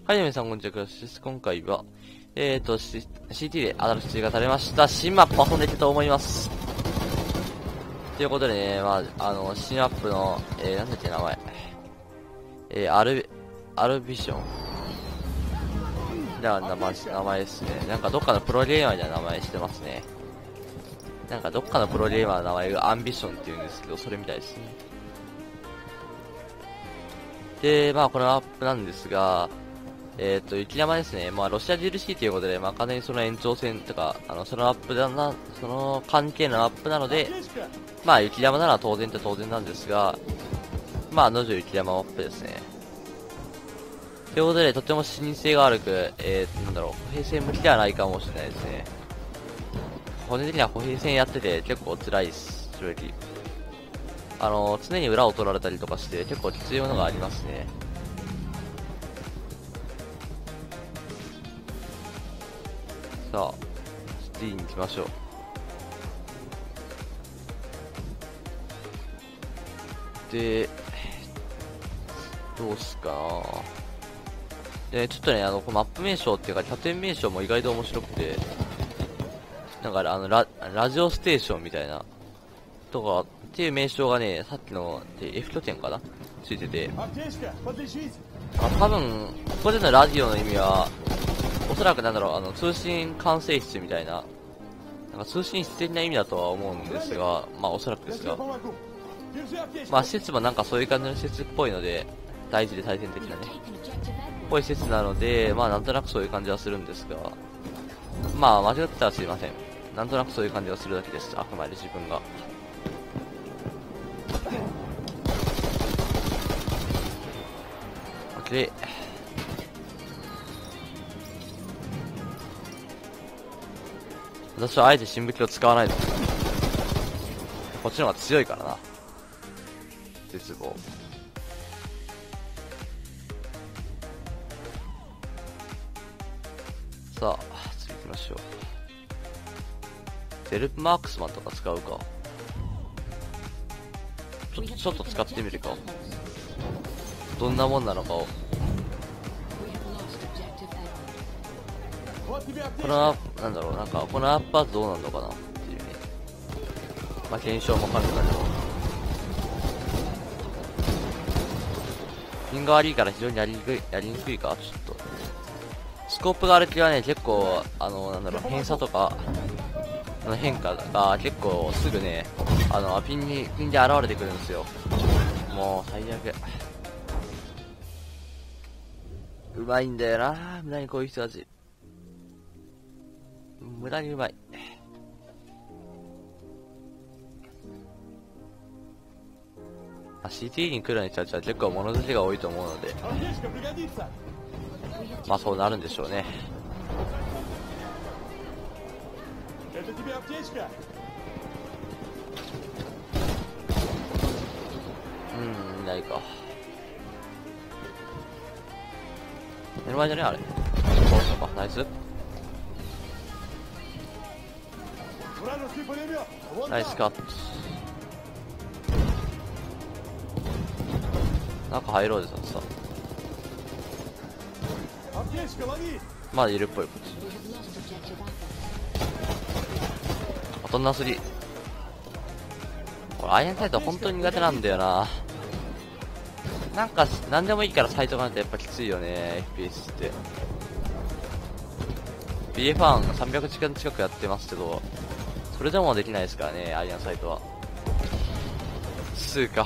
はい、皆さん、こんにちは。今回は、CT で新しいがされました。新マップ遊んでいきたいと思います。ということでね、新マップの、なんだっけ名前。アルビション。名前ですね。なんかどっかのプロゲーマーみたいな名前してますね。なんかどっかのプロゲーマーの名前がアンビションって言うんですけど、それみたいですね。で、このマップなんですが、雪山ですね。ロシア DLC ということで、完全にその延長線とか、その関係のアップなので、雪山なら当然なんですが、野女雪山マップですね。ということで、とても新鮮が悪く、歩兵戦向きではないかもしれないですね。個人的には歩兵戦やってて結構辛いです、正直。常に裏を取られたりとかして、結構きついものがありますね。さあ、シティに行きましょう。で、どうすかな。で、ちょっとね、このマップ名称っていうか、拠点名称も意外と面白くて、なんかラジオステーションみたいな、とか、っていう名称がね、さっきの、F 拠点かなついてて、多分、ここでのラジオの意味は、おそらく通信管制室みたいな、通信室的な意味だとは思うんですが、おそらくですが、施設もそういう感じの施設っぽいので、大事で大戦的なね、っぽい施設なので、なんとなくそういう感じはするんですが、間違ってたらすいません。なんとなくそういう感じがするだけです。あくまで自分が。で、私はあえて新武器を使わないです。こっちの方が強いからな。絶望。さあ、次行きましょう。ゼルマークスマンとか使うか。ちょっと使ってみるか。どんなもんなのかを。このこのアップはどうなのかなっていうね。検証も兼ねたけど。品が悪いから非常にやりにくいか、ちょっと。スコープがある気はね、結構、偏差とか、の変化が結構すぐね、ピンで現れてくるんですよ。もう、最悪。うまいんだよな、無駄にこういう人たち。無駄にうまい。CT に来る人たちは結構物好きが多いと思うので、そうなるんでしょうね。いないか。目の前じゃねあれ。そうか、ナイス。ナイスカット。中入ろうぜ、さ。まだいるっぽい、こっち。大人すぎ。これ、アイアンサイト本当に苦手なんだよな。なんでもいいからサイトがないとやっぱきついよね、FPS って。BF1300 時間近くやってますけど、それでもできないですからね、アイアンサイトは。か。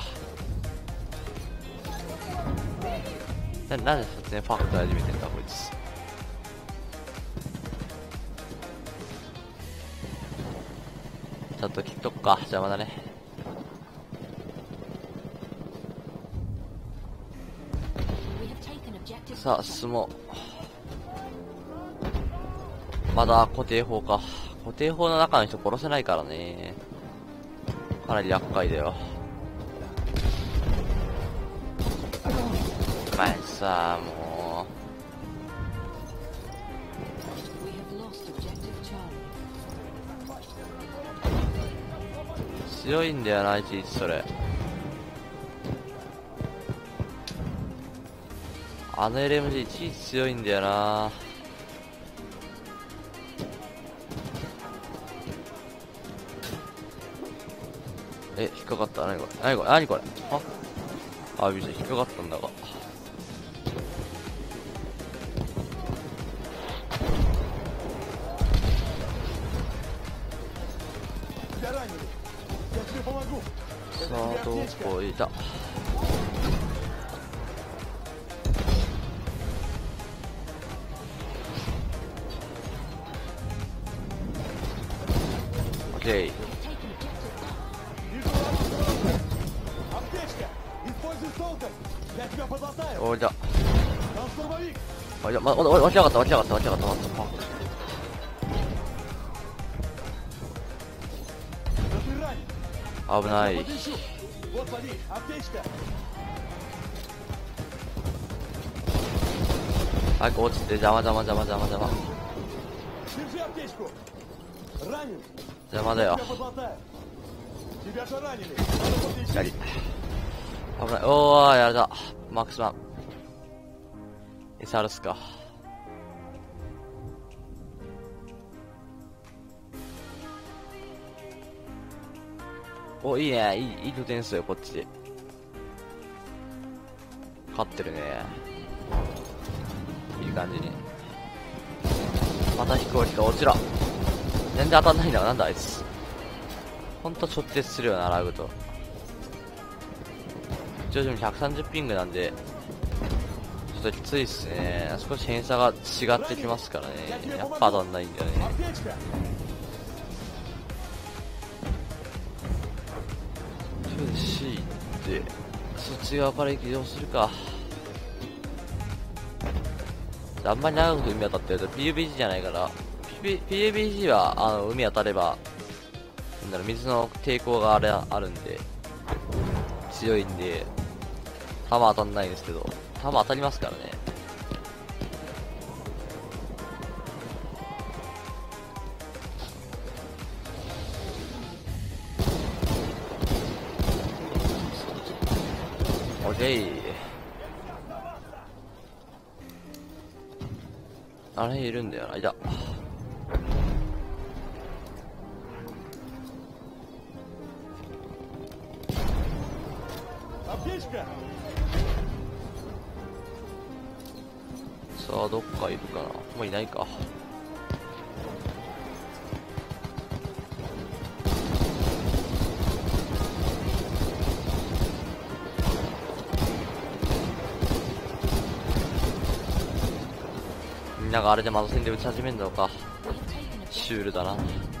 なんで撮影ファクト始めてんだ、こいつ。ちょっと切っとくか、邪魔だね。さあ、進もう。まだ固定砲か。固定砲の中の人殺せないからね。かなり厄介だよ。さあ、もう。強いんだよな、いちいちそれ。 あの LMG いちいち強いんだよな。引っかかった。何これ何これ何これ。びっくりした。引っかかったんだが。さあ、どこいた。オッケー。おいだ。おいだ、落ちなかった、落ちなかった、落ちなかった、待った。危ない。早く落ちて、邪魔。邪魔だよ。左。危ない。おー、やられた。マックスマン。SR っすか。お、いいね。いい拠点っすよ、こっちで。勝ってるね。いい感じに。また飛行機が落ちろ。全然当たんないんだが、なんだあいつ。ほんと直結するよな、ラグと。徐々に130ピングなんで、ちょっときついっすね。少し偏差が違ってきますからね。やっぱ当たんないんだよね。C ってそっち側から移動するか。あんまり長く海当たってると PUBG じゃないから、PUBG は海当たればなんだろう、水の抵抗があるんで強いんで弾当たんないんですけど、弾当たりますからね。オッケー。あれいるんだよな。いた。さあ、どっかいるかな。もういないか。みんながあれで窓戦で撃ち始めるのか。シュールだな。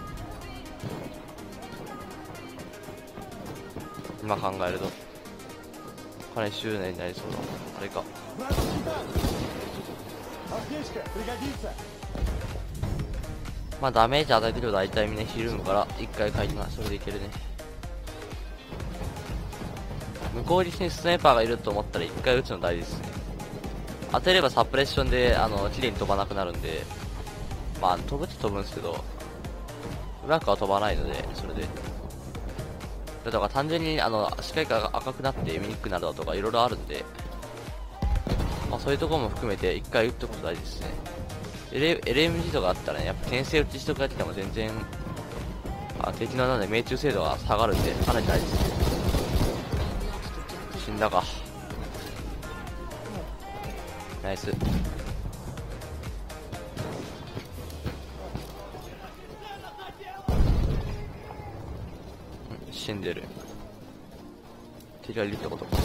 今考えるとかなり執念になりそうだ。あれか。まあダメージ与えてると大体みんなひるむから一回書いてます。それでいけるね。向こうにスナイパーがいると思ったら一回撃つの大事ですね。当てればサプレッションで綺麗に飛ばなくなるんで、まあ飛ぶって飛ぶんですけどうまくは飛ばないので、それでだから単純に視界が赤くなって見にくくなるだとかいろいろあるんで、まあ、そういうところも含めて一回撃ってこと大事ですね。LMG とかあったらね、やっぱ転生打ちしとかやってても全然敵のなんで命中精度が下がるんでかなり大事ですね。死んだか。ナイス。死んでる。敵がいるってことか。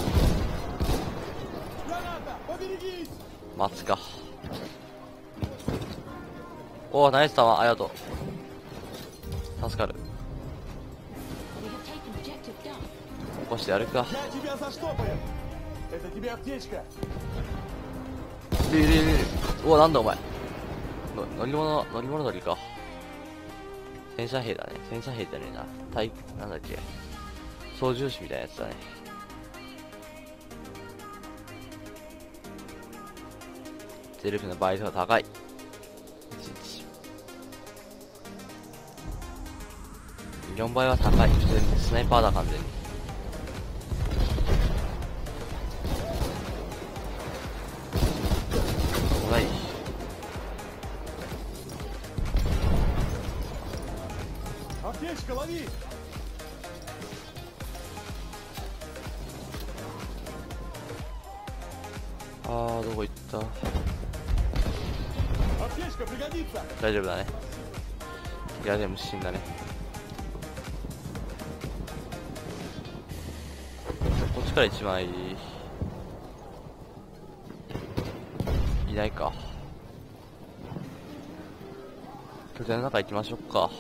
待つか。おお、ナイス弾、ありがとう。助かる。起こしてやるか。おお、なんだお前。乗り物乗りか。戦車兵だね。戦車兵じゃねえな。なんだっけ。操縦士みたいなやつだね。ゼルフの倍率が高い。4倍は高い。スナイパーだ、完全に。 Аптечка, лови! あー、どこ行った。 Аптечка пригодится! 大丈夫だね。いやでも死んだね。こっちから1枚いないか。拠点の中行きましょうか。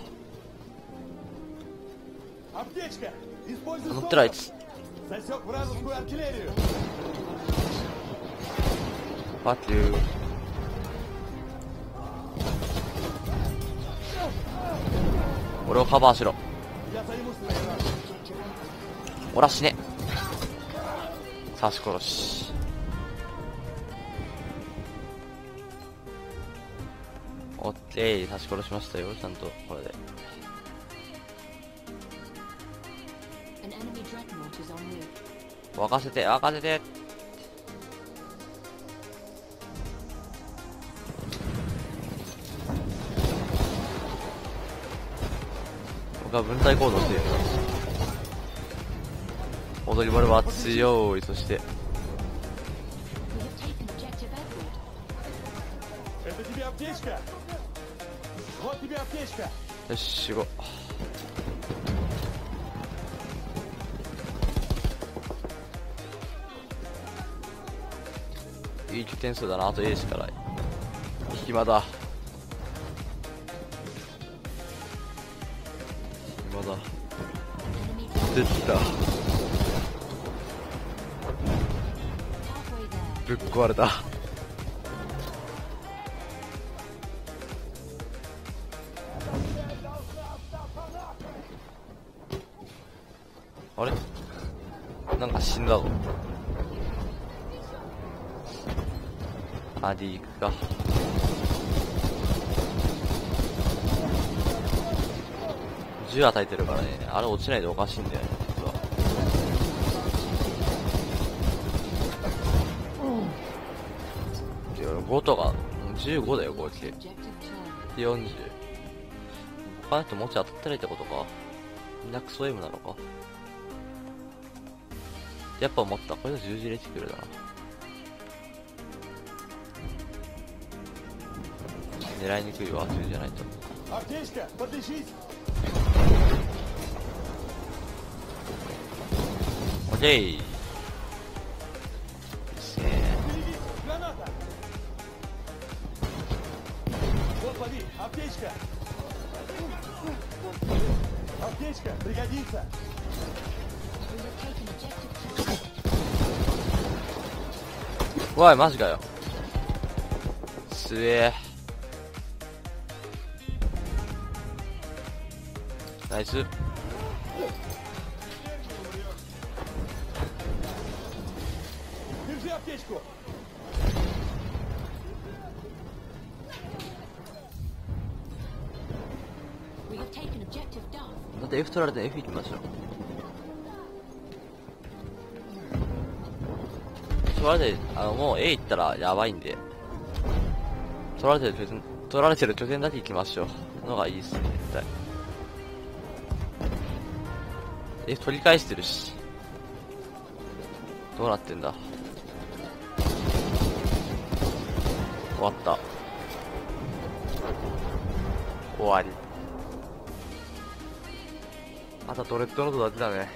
Аптечка! Используй 乗ってるあいつ。 засек вражескую артиллерию! パキュー。俺をカバーしろ。 Я займусь своей. おら死ね。刺し殺し。オッケー、刺し殺しましたよ、ちゃんとこれで。沸かせて、沸かせて。僕は分隊行動している。踊りバルは強い。そして Это тебе аптечка! Вот тебе аптечка! よし、行こう。いい拠点数だな。あと A しかない。暇だ。暇だ。できた。ぶっ壊れた。あれなんか死んだぞ。アディ行くか。銃与えてるからね。あれ落ちないでおかしいんだよね、実は。5とか15だよ、合計40。他の人もち当たってないってことか。みんなクソ M なのか。やっぱ思った。これが十字レティクルだな。狙いにくいわ、十字じゃないと。 Аптечка, подлечись! オッケー。いいっすね。 Граната! Вот лови, аптечка! Аптечка, пригодится! おい、マジかよ。すえー。ナイス。 Держи аптечку! だって F 取られて F 行きましょう。取られて、もう A 行ったらやばいんで、取られてる拠点だけ行きましょう。のがいいっすね、絶対。F 取り返してるし。どうなってんだ。終わった。終わり。あとはドレッドノートだけだね。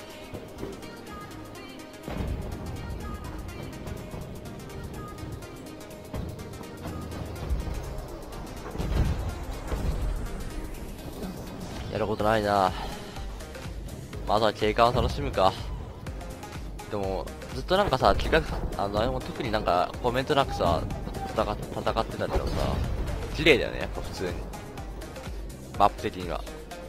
やることないな。まずは景観を楽しむか。でもずっとなんかさ、特になんかコメントなくさ戦ってたけどさ、綺麗だよね、やっぱ普通に。マップ的には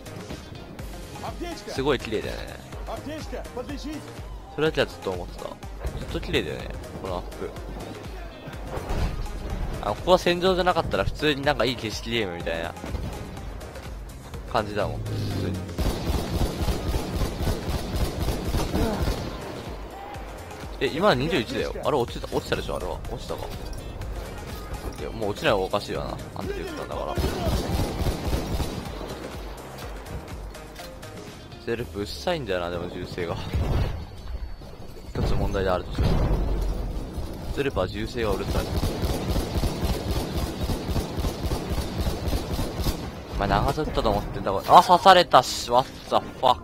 すごい綺麗だよね。それだけはずっと思ってた。ずっと綺麗だよね、このマップ。ここは戦場じゃなかったら普通になんかいい景色ゲームみたいな感じだもん、普通に。今は21だよ。あれ落ちたでしょ、あれは。落ちたか。いや、もう落ちない方がおかしいわな。あんた言ってたんだから。 セルフうっさいんだよな、でも銃声が。一つ問題であるとしても。セルフは銃声がうるさい。お前長ずったと思ってんだ、これ。あ、刺されたし、what the fuck。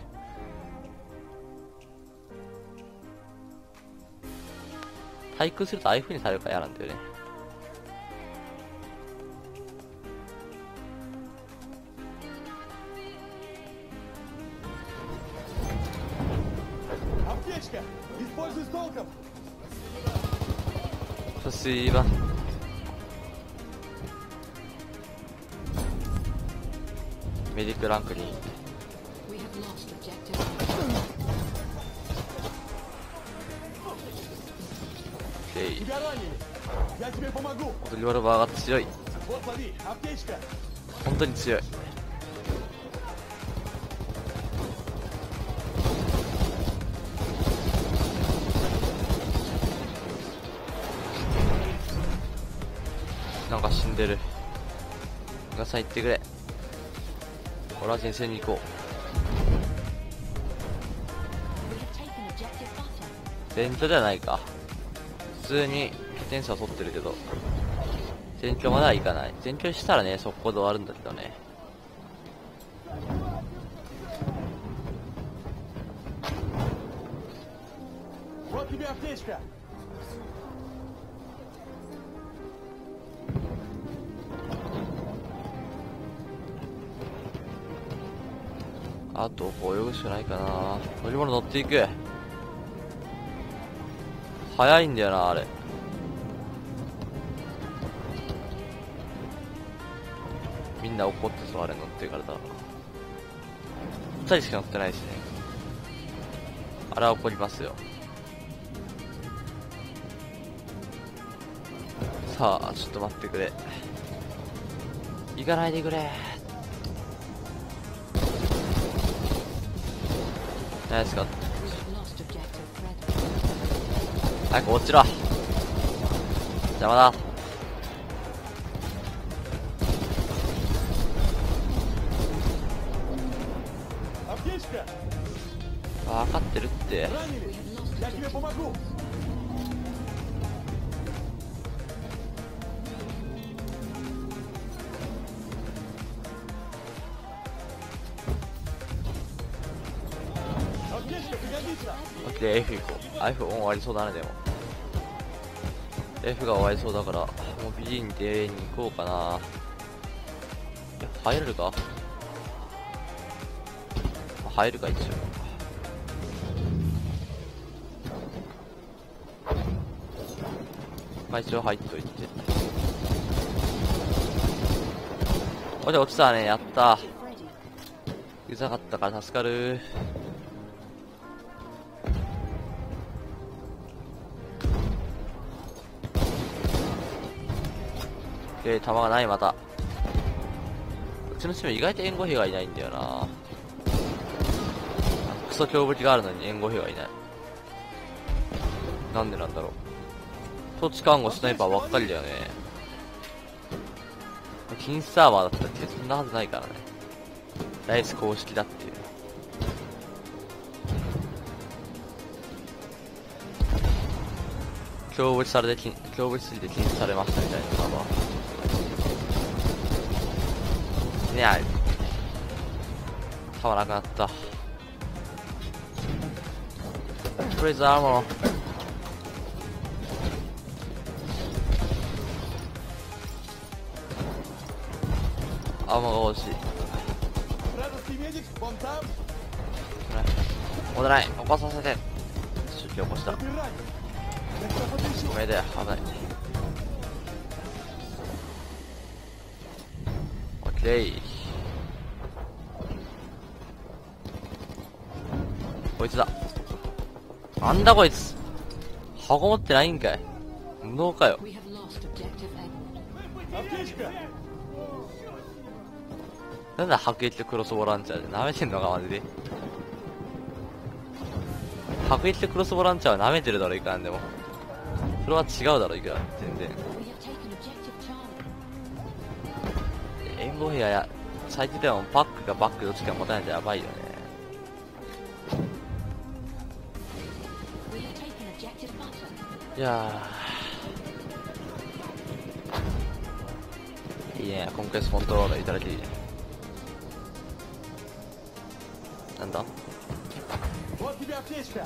対空するとああいう風にされるから嫌なんだよね。 Аптечка! Используй с толком! Спасибо. Медик рангに。окей. Тебя ранили! Я тебе помогу! リボルバーが強い。 Вот лови, аптечка! 本当に強い。なんか死んでる。皆さん行ってくれ。俺は前線に行こう。前挙ではないか。普通に拠点差を取ってるけど、前挙までは行かない。前挙したらね、速攻で終わるんだけどね。 Вот тебе аптечка! あとこう泳ぐしかないかな。乗り物乗っていく。早いんだよな、あれ。みんな怒ってそう、あれ乗ってるからだ。2人しか乗ってないしね。あれは怒りますよ。さあ、ちょっと待ってくれ。行かないでくれ。ナイスカット。早く落ちろ。邪魔だ。 Аптечка! 分かってるって。 Ранили! Я тебе помогу! Аптечка пригодится! オッケー、F 行こう。F 終わりそうだね、でも。F が終わりそうだから、もう B に出に行こうかな。いや、入れるか？入るか、一応。まあ一応入っといて。おじゃ落ちたね、やったうざかったから助かる。弾がない、また。うちのチーム意外と援護兵がいないんだよな。クソ強武器があるのに援護兵がいない。なんでなんだろう。土地看護スナイパーばっかりだよね。金サーバーだったっけ？そんなはずないからね。ライス公式だっていう。強武器されて強武器すぎて禁止されましたみたいなサーバー。ねあい。弾なくなった。とりあえずアーモー。アーモーが欲しい。 Вражеский медик вон там! 戻らない。起こさせて。出起こした。 Ты ранен! Я тебя подыщу! ごめんだよ、危ない。オッケー。こいつだ。なんだこいつ。箱持ってないんかい。無能かよ。 Аптечка! なんだ迫撃とクロスボランチャーで舐めてんのかマジで。迫撃とクロスボランチャーは舐めてるだろいかんでも。それは違うだろいくら全然。援護兵や最低でもパックかバックどっちか持たないとやばいよね。 いやー、いいね。コンクエストコントローラーいただきいいね。なんだ Вот тебе аптечка.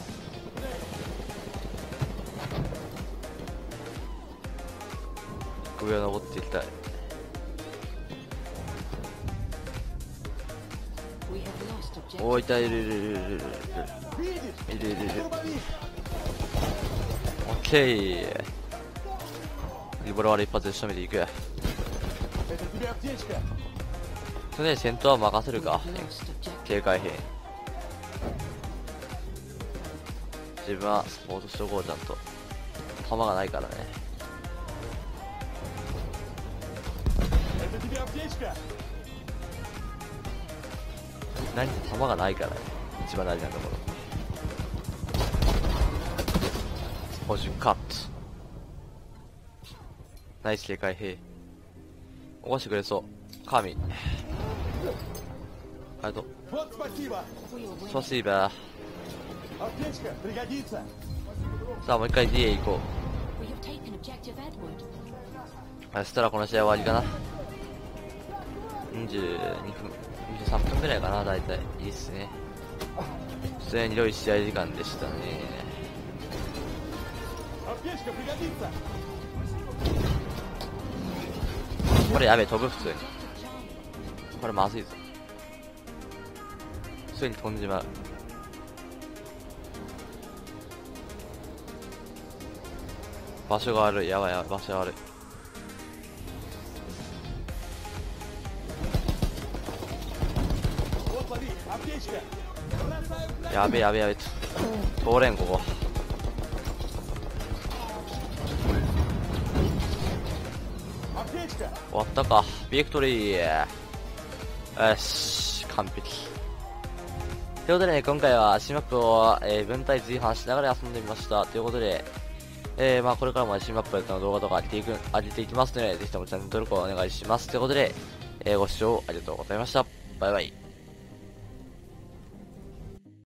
上を登っていきたい。 We have lost objective. おー、いた、いるいるいるいるいる Видишь? いるいるいる。 Дробовик. オッケー。リボルワール一発で仕留めていく。 Это тебе аптечка. とりあえず戦闘は任せる We か。 have lost objective. 警戒兵。自分はスポーツしとこう、ちゃんと。弾がないからね。 Это тебе аптечка. 何弾がないからね。一番大事なところ。補充カット。ナイス警戒兵。起こしてくれそう。神。ありがとう。 Вот спасибо. We are winning. ソシーバー。 Аптечка пригодится. さあ、もう一回 DA 行こ We have taken objective Edward. う。そしたらこの試合終わりかな。22分、23分くらいかな、だいたい。いいっすね。普通に良い試合時間でしたね。 Аптечка пригодится. これやべえ、飛ぶ普通に。これまずいぞ。普通に飛んじまう。場所が悪い。やばいやばい、場所が悪い。 Вот лови. Аптечка. Бросаю гранату. やべえやべえやべえ。通れん、ここ。 Аптечка. 終わったか。ビクトリー。よし、完璧。ということでね、今回は新マップを、分体随伴しながら遊んでみました。ということで、まあこれからも新マップの動画とか上げていきますので、ぜひともチャンネル登録をお願いします。ということで、ご視聴ありがとうございました。バイバイ。